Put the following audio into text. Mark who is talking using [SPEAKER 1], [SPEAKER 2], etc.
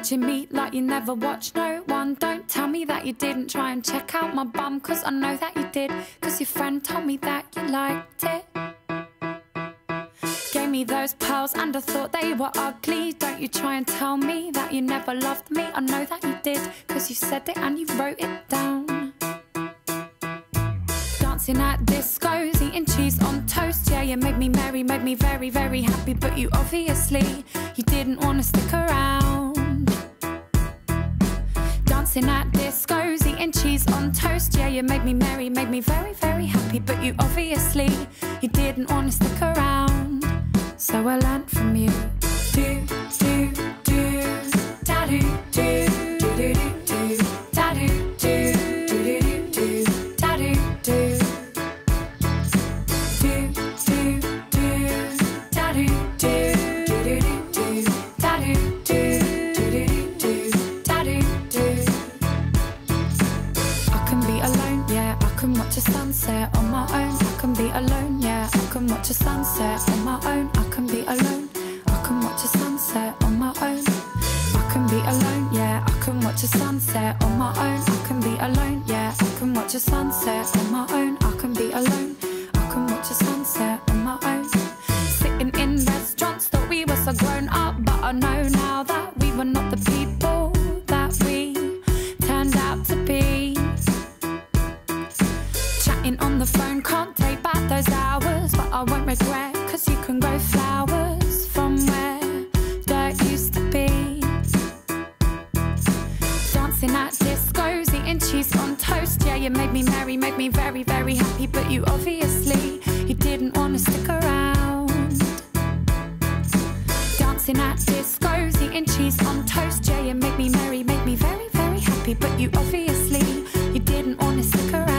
[SPEAKER 1] watching me like you never watched no one. Don't tell me that you didn't try and check out my bum, cause I know that you did, cause your friend told me that you liked it. Gave me those pearls and I thought they were ugly. Don't you try and tell me that you never loved me. I know that you did, cause you said it and you wrote it down. Dancing at discos, eating cheese on toast. Yeah, you made me merry, made me very, very happy. But you obviously, you didn't want to stick around. Dancing at discos, eating cheese on toast. Yeah, you made me merry, made me very, very happy. But you obviously, you didn't want to stick around. So I learned from you. Do, do, do, da do, do, do, do, do, da do, do, do, do, do, da do, do. Watch a sunset on my own. I can be alone, yeah. I can watch a sunset on my own. I can be alone. I can watch a sunset on my own. I can be alone, yeah. I can watch a sunset on my own. I can be alone, yeah. I can watch a sunset on my own. I can be alone. I can watch a sunset on my own. Sitting in restaurants, thought we were so grown up, but I know now that we were not the people that we turned out to be. On the phone, can't take back those hours, but I won't regret, cause you can grow flowers from where dirt used to be. Dancing at discos, eating cheese on toast. Yeah, you made me merry, made me very, very happy. But you obviously, you didn't want to stick around. Dancing at discos, eating cheese on toast. Yeah, you made me merry, made me very, very happy. But you obviously, you didn't want to stick around.